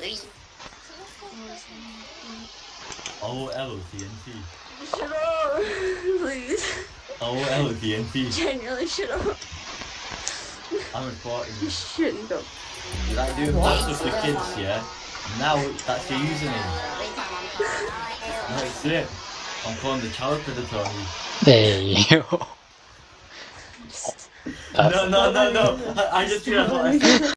OLTNT. Shut up, please. OLTNT. Genuinely, shut up. I'm recording You you. shouldn't have. You like doing that stuff with kids, yeah? Now that's your username. That's it. I'm calling the child predator on you. There you go. No. I just realized what I said.